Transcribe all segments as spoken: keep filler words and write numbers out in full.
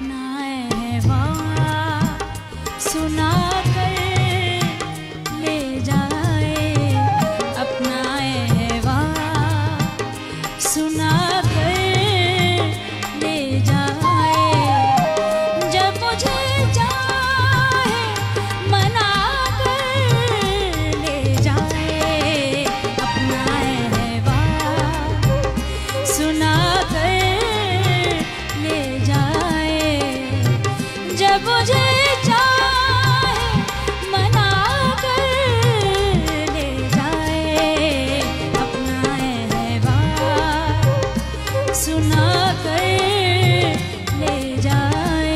अपना एहवाल सुना कर ले जाए, अपना एहवाल सुना कर ले जाए। जब मुझे चाहे मना कर ले जाए, अपना एहवाल सुना कर ले जाए। जब मुझे चाहे मना कर ले जाए, अपना एहवाल सुना कर ले जाए।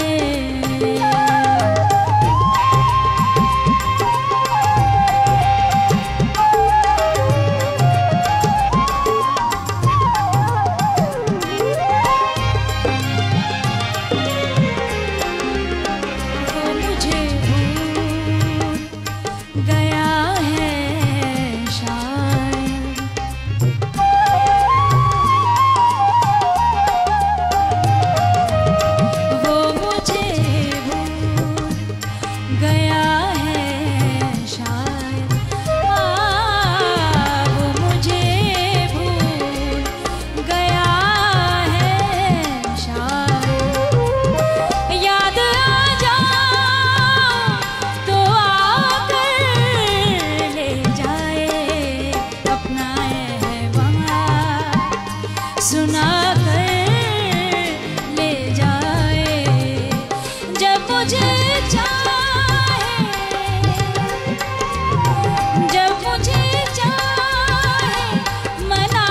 वो मुझे भूल गया है शायद, वो मुझे भूल गया है शायद, हाँ, वो मुझे भूल गया है शायद। याद आ जाओ तो आकर ले जाए, अपना एहवाल सुना कर ले जाए। जब मुझे चाहे, जब मुझे चाहे मना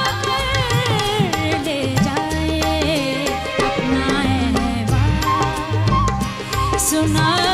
कर ले जाए, अपना एहवाल सुना